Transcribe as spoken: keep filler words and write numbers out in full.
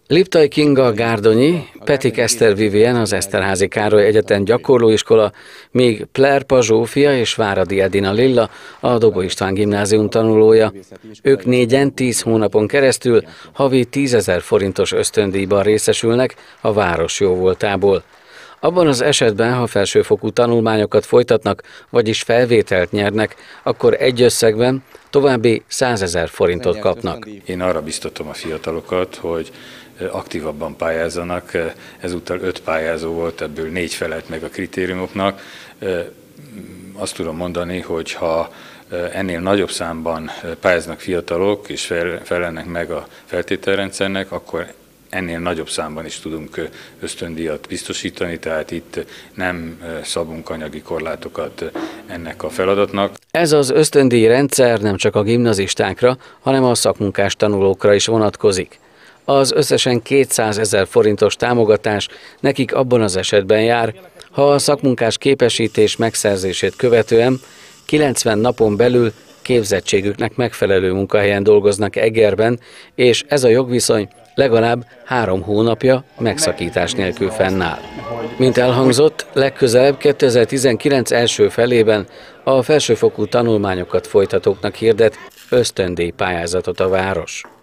Liptai Kinga a Gárdonyi, Petik Eszter Vivien az Eszterházy Károly Egyetem gyakorlóiskola, míg Plerpa Zsófia és Váradi Edina Lilla a Dobó István Gimnázium tanulója. Ők négyen tíz hónapon keresztül havi tízezer forintos ösztöndíjban részesülnek a város jóvoltából. Abban az esetben, ha felsőfokú tanulmányokat folytatnak, vagyis felvételt nyernek, akkor egy összegben további százezer forintot kapnak. Én arra biztatom a fiatalokat, hogy aktívabban pályázzanak. Ezúttal öt pályázó volt, ebből négy felelt meg a kritériumoknak. Azt tudom mondani, hogy ha ennél nagyobb számban pályáznak fiatalok és felelnek meg a feltételrendszernek, akkor ennél nagyobb számban is tudunk ösztöndíjat biztosítani, tehát itt nem szabunk anyagi korlátokat ennek a feladatnak. Ez az ösztöndíj rendszer nem csak a gimnazistákra, hanem a szakmunkás tanulókra is vonatkozik. Az összesen kétszázezer forintos támogatás nekik abban az esetben jár, ha a szakmunkás képesítés megszerzését követően kilencven napon belül képzettségüknek megfelelő munkahelyen dolgoznak Egerben, és ez a jogviszony legalább három hónapja megszakítás nélkül fennáll. Mint elhangzott, legközelebb kétezer-tizenkilenc első felében a felsőfokú tanulmányokat folytatóknak hirdet ösztöndíj pályázatot a város.